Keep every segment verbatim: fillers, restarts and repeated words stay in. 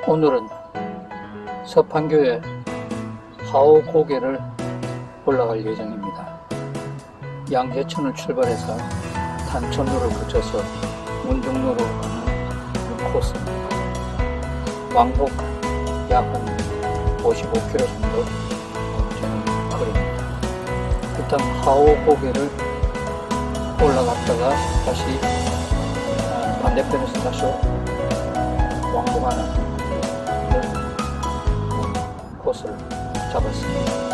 오늘은 서판교에 하오 고개를 올라갈 예정입니다. 양재천을 출발해서 단천로를 거쳐서 문중로로 가는 코스입니다. 왕복 약 한 오십오 킬로미터 정도 되는 거리입니다. 일단 하오 고개를 올라갔다가 다시 반대편에서 다시 왕복하는 코스를 잡았습니다.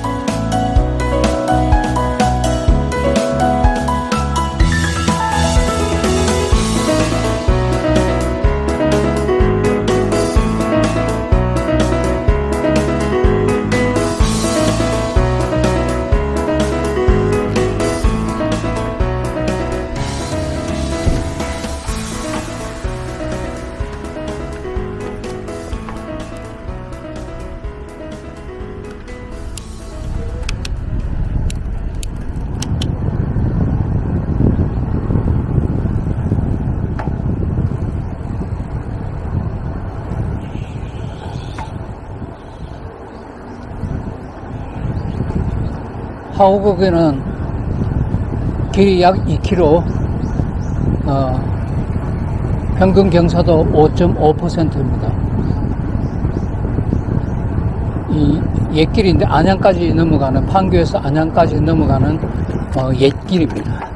하오고개는 길이 약 이 킬로미터, 어, 평균 경사도 오 점 오 퍼센트입니다. 이 옛길인데 안양까지 넘어가는, 판교에서 안양까지 넘어가는 어, 옛길입니다.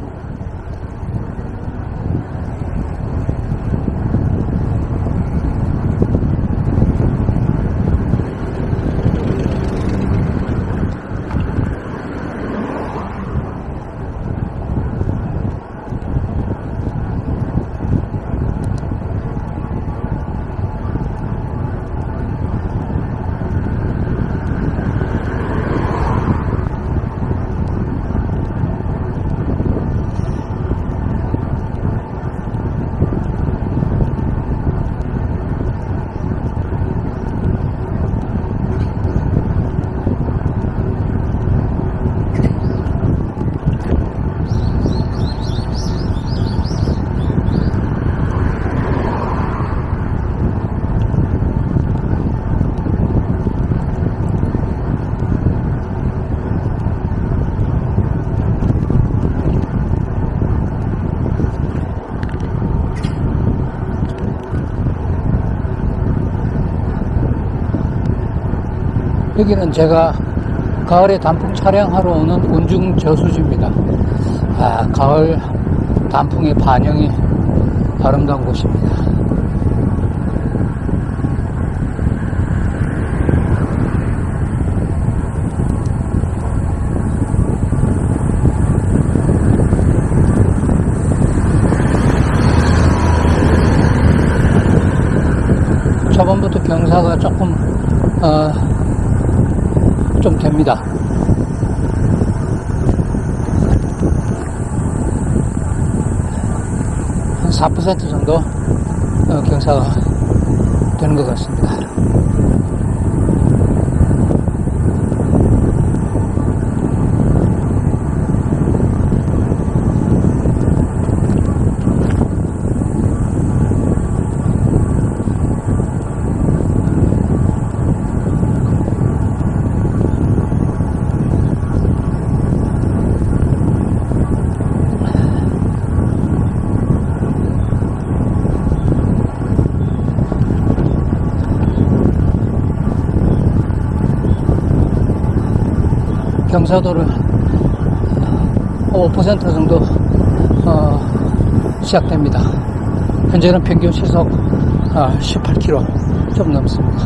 여기는 제가 가을에 단풍 촬영하러 오는 운중 저수지입니다. 아, 가을 단풍의 반영이 아름다운 곳입니다. 초반부터 경사가 조금 어, 좀 됩니다. 한 사 퍼센트 정도 경사가 되는 것 같습니다. 경사도를 오 퍼센트 정도 어, 시작됩니다. 현재는 평균 시속 어, 십팔 킬로미터 좀 넘습니다.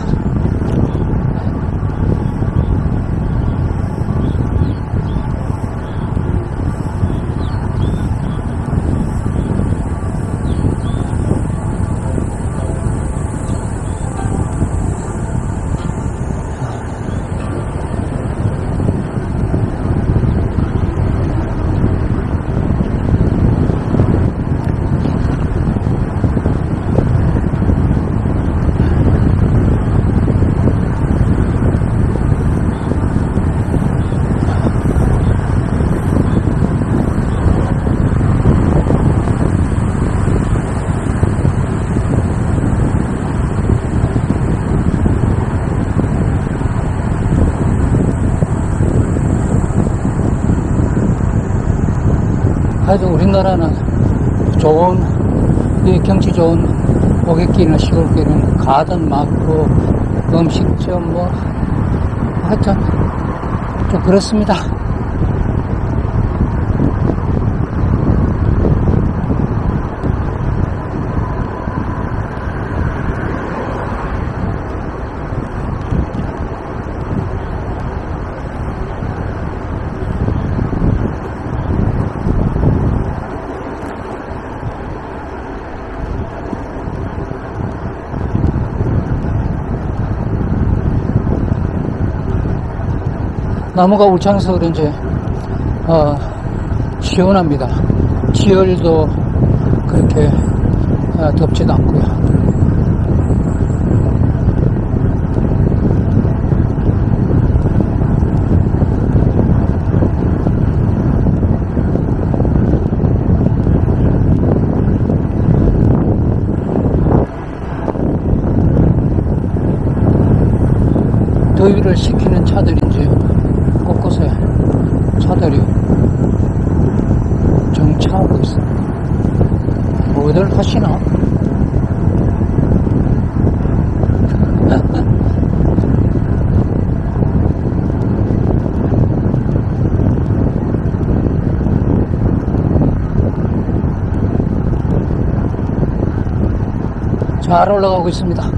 하여튼 우리나라는 좋은, 이 경치 좋은 고객길이나 시골길은 가든 많고, 음식점 뭐, 하여튼, 좀 그렇습니다. 나무가 울창해서 그런지 어, 시원합니다. 지열도 그렇게 어, 덥지도 않고요. 더위를 식히는 차들인지 곳곳에 차들이 정차하고 있습니다. 뭐들 하시나? 잘 올라가고 있습니다.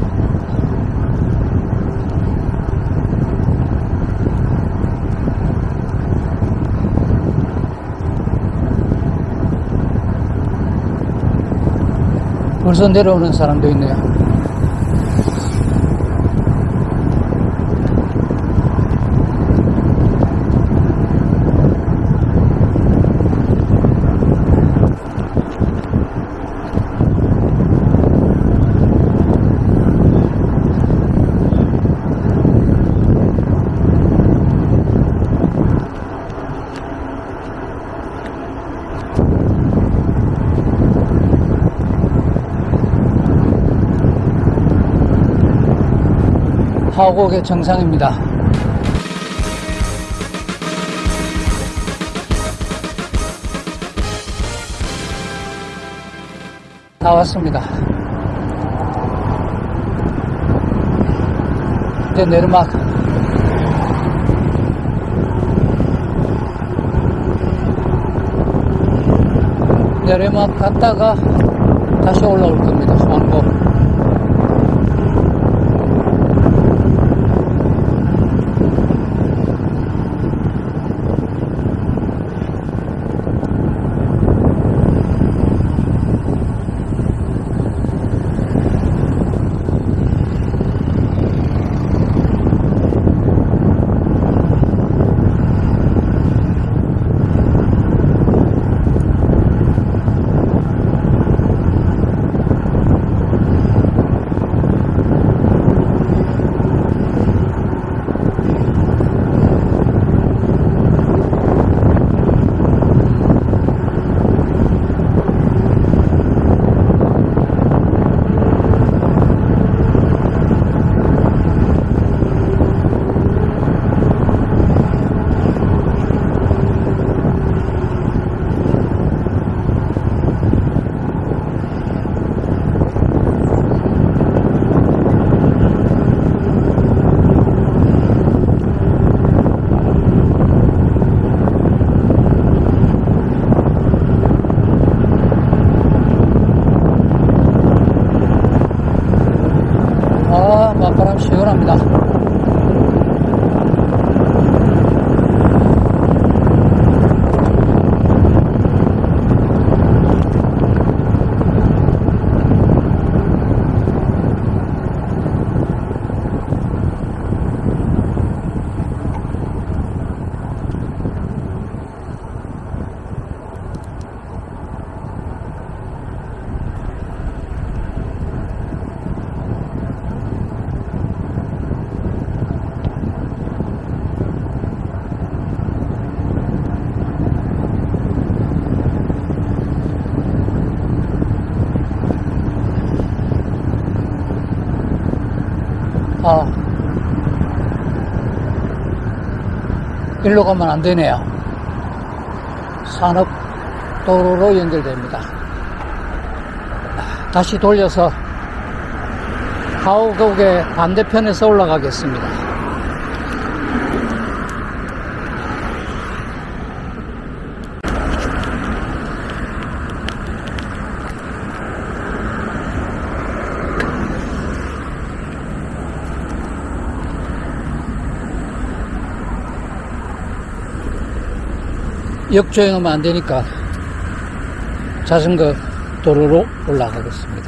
벌써 내려오는 사람도 있네요. 하곡의 정상입니다. 다 왔습니다. 이제 내리막 내리막 갔다가 다시 올라올 겁니다. 왕복. 바람 시원합니다. 아, 일로 가면 안 되네요. 산업 도로로 연결됩니다. 다시 돌려서 하오곡의 반대편에서 올라가겠습니다. 역주행하면 안 되니까 자전거 도로로 올라가겠습니다.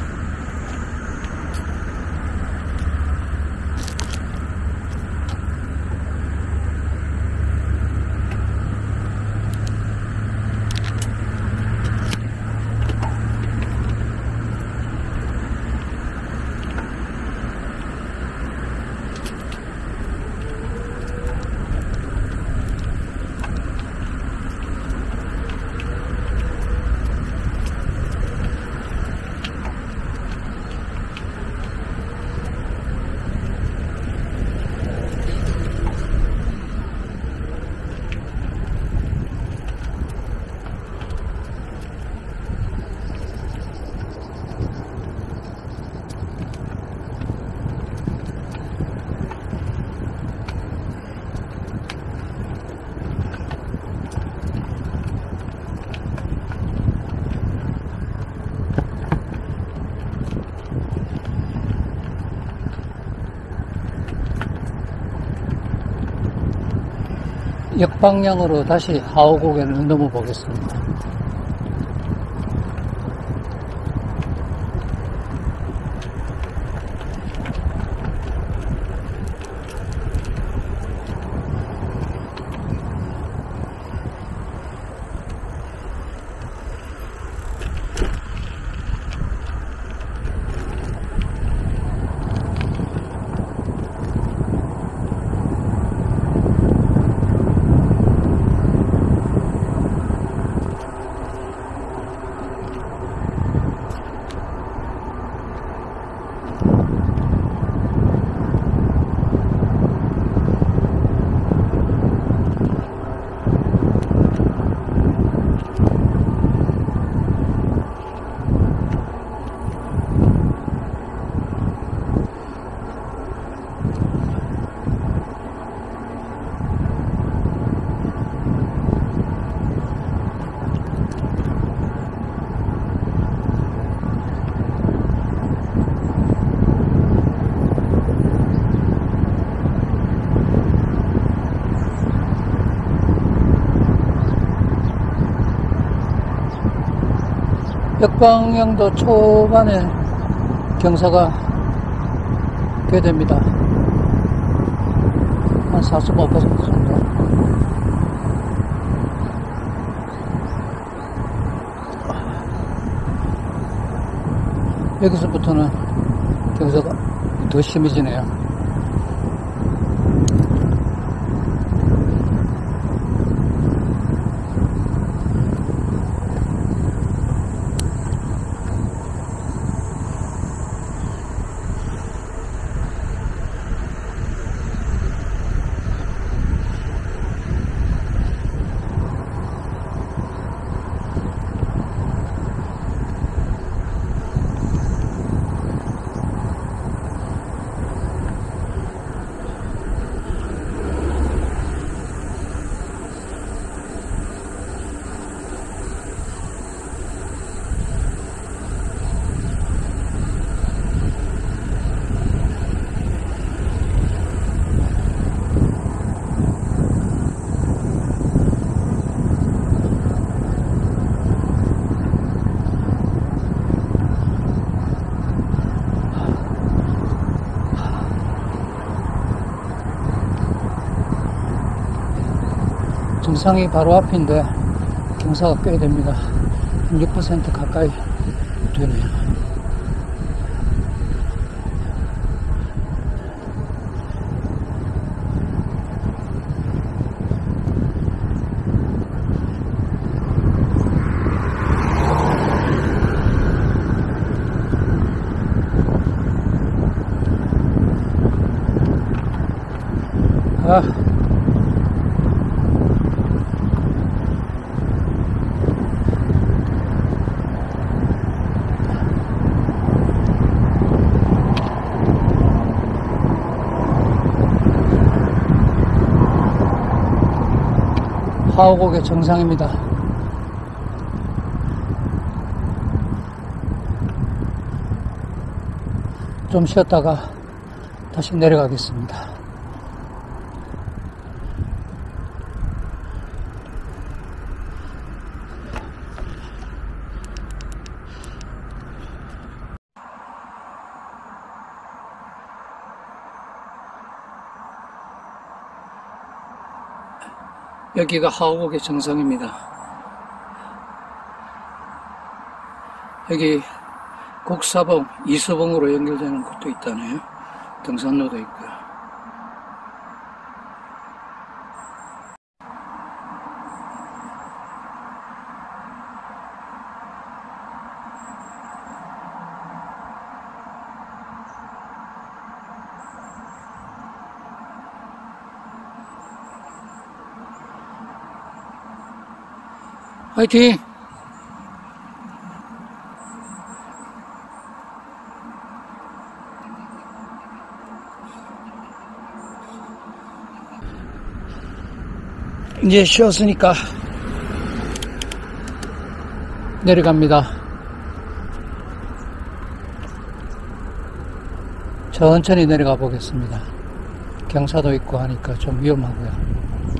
역방향으로 다시 하오곡에를 넘어 보겠습니다. 역방향도 초반에 경사가 꽤 됩니다. 한 사십오 퍼센트 정도. 여기서부터는 경사가 더 심해지네요. 정상이 바로 앞인데 경사가 꽤 됩니다. 한 육 퍼센트 가까이 되네요. 아 하오곡의 정상입니다. 좀 쉬었다가 다시 내려가겠습니다. 여기가 하오곡의 정상입니다. 여기 곡사봉, 이수봉으로 연결되는 곳도 있다네요. 등산로도 있고요. 화이팅! 이제 쉬었으니까 내려갑니다. 천천히 내려가 보겠습니다. 경사도 있고 하니까 좀 위험하고요.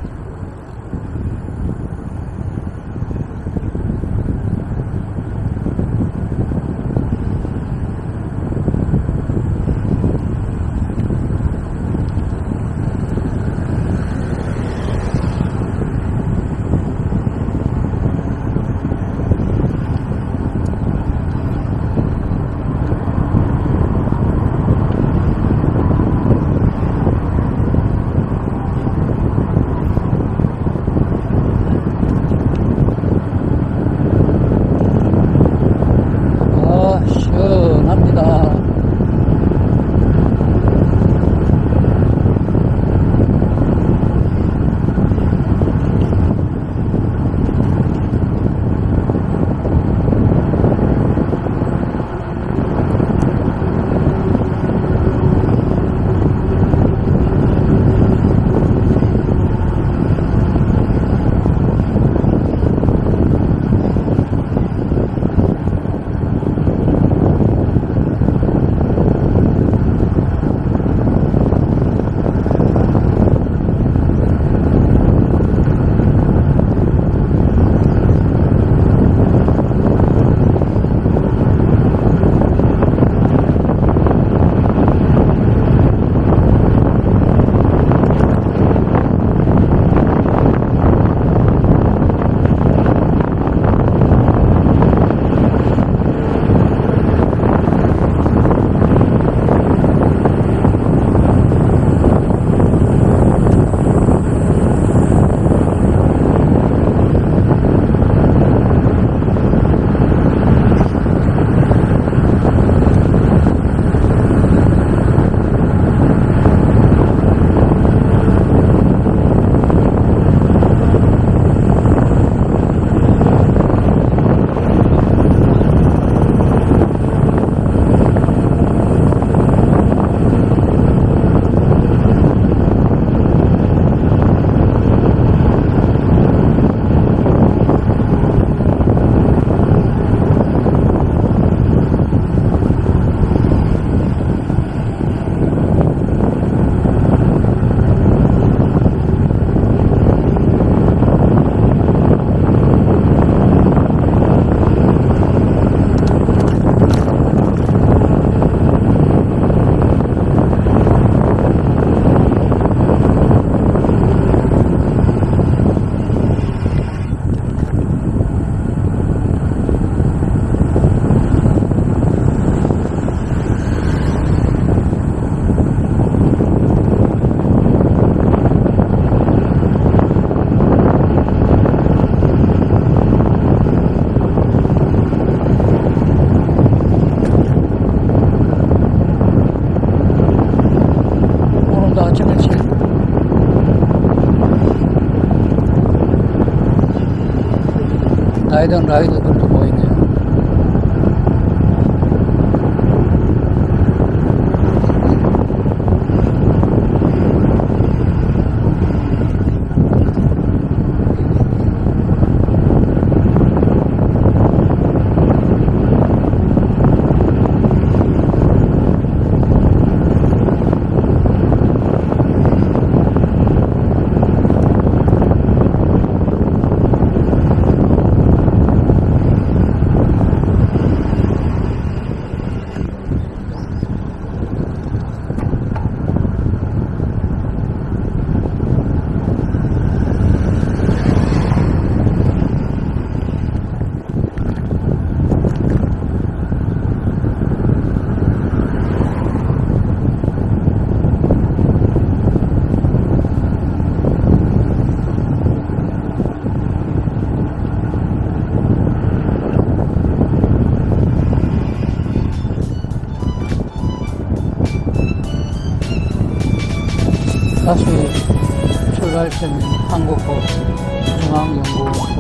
라이더 라이더들도 보이네요. 아이알씨엠 한국어중앙연구원